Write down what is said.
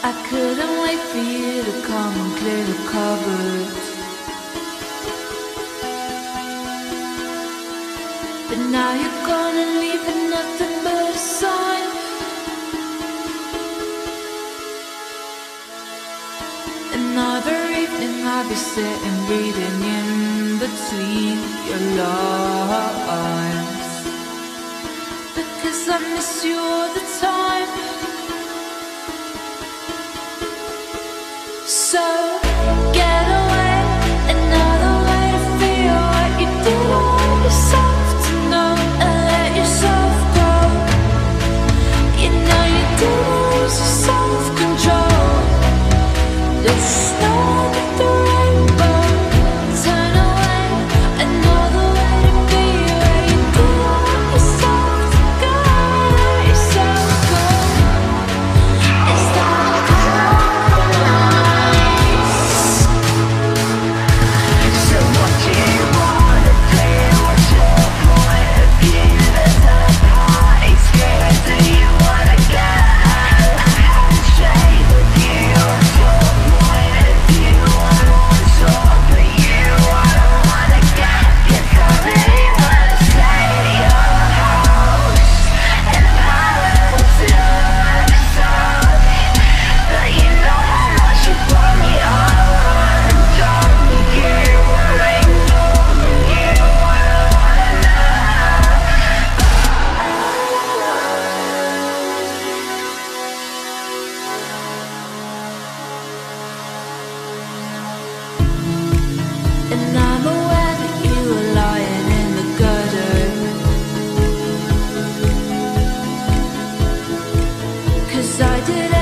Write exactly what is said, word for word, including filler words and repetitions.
I couldn't wait for you to come and clear the cupboards, but now you're gone and leaving nothing but a sign. Another evening I'll be sitting reading in between your lines, because I miss you all the time. So get away, another way to feel what you do. Let yourself to know and let yourself go. You know you do lose your self-control. There's snow under the rainbow. Turn away, another way to be where you do let yourself to go. Let yourself go. Is that so what do you wanna do? What's your point of view? There's a party spirit. Do you wanna go? Handshake with you. What's your point of view? I wanna talk for you. I don't wanna get you coming. Wanna stay at your house and pilot to episode. But you know how much you brought me on. Don't you wanna know? You wanna wanna know. And I'm aware that you were lying in the gutter, 'cause I did